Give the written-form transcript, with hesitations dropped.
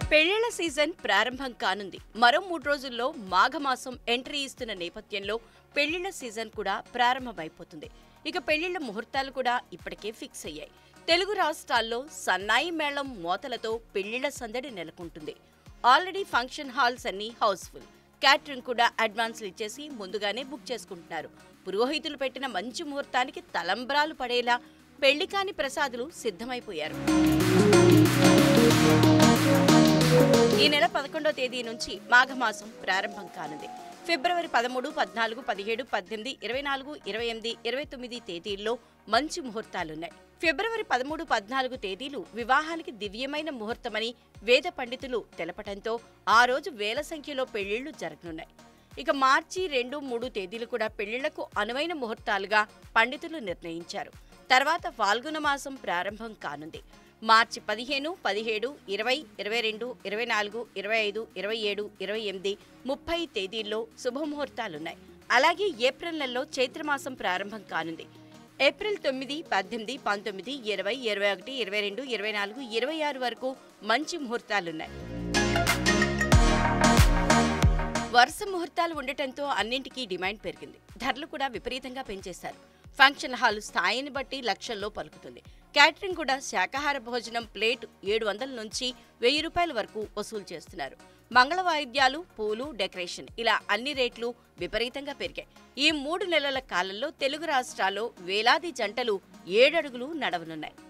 పెళ్లిళ్ల season ప్రారంభం కానుంది. మరో 3 రోజుల్లో మాఘమాసం ఎంట్రీ ఇస్తున్న నేపథ్యంలో పెళ్లిళ్ల సీజన్ కూడా ప్రారంభమైపోతుంది. ఇక పెళ్లిళ్ల ముహూర్తాలు కూడా ఇప్పటికే ఫిక్స్ అయ్యాయి. తెలుగు రాష్ట్రాల్లో సన్నాయి మేళం మోతలతో పెళ్లిళ్ల సందడి నెలకొంటుంది. ఆల్రెడీ ఫంక్షన్ హాల్స్ అన్ని హౌస్ఫుల్. క్యాటరింగ్ కూడా అడ్వాన్స్లు ఇచ్చేసి ముందుగానే బుక్ చేసుకుంటున్నారు. పురోహితులు పెట్టిన మంచి ముహూర్తానికి తలంబ్రాలు పడేలా పెళ్లికాని ప్రసాదులు సిద్ధమైపోయారు. ఈ నెల 11వ తేదీ నుంచి మాఘమాసం ప్రారంభం కానుంది. ఫిబ్రవరి 13, 14, 17, 18, 24, 28, 29 తేదీల్లో మంచి ముహూర్తాలున్నాయి. ఫిబ్రవరి 13, 14 తేదీలు వివాహానికి దివ్యమైన ముహూర్తమని వేద పండితులు తెలపటంతో ఆ రోజు వేల సంఖ్యలో పెళ్లిళ్లు జరగనున్నాయి. ఇక మార్చి 2, 3 తేదీలు కూడా పెళ్లిళ్లకు అనువైన ముహూర్తాలుగా పండితులు నిర్ణయించారు. తర్వాత ఫాల్గుణ మాసం ప్రారంభం కానుంది. మార్చి 15, 17, 20, 22, 24, 25, 27, 28, 30 తేదీల్లో శుభముహూర్తాలున్నాయి. అలాగే ఏప్రిల్ నెలలో చైత్రమాసం ప్రారంభం కానుంది. ఏప్రిల్ 9, 18, 19, 20, 21, 22, 24, 26 వరకు మంచి ముహూర్తాలున్నాయి. వరుస ముహూర్తాలు ఉండటంతో అన్నింటికీ డిమాండ్ పెరిగింది. ధరలు కూడా విపరీతంగా పెంచేశారు. ఫంక్షన్ హాల్ స్థాయిని బట్టి లక్షల్లో పలుకుతుంది. క్యాటరింగ్ కూడా శాకాహార భోజనం ప్లేట్ 700 నుంచి 1000 రూపాయల వరకు వసూలు చేస్తున్నారు. మంగళ వాయిద్యాలు, పూలు, డెకరేషన్ ఇలా అన్ని రేట్లు విపరీతంగా పెరిగాయి. ఈ 3 నెలల కాలంలో తెలుగు రాష్ట్రాల్లో వేలాది జంటలు 7 అడుగులు నడవనున్నాయి.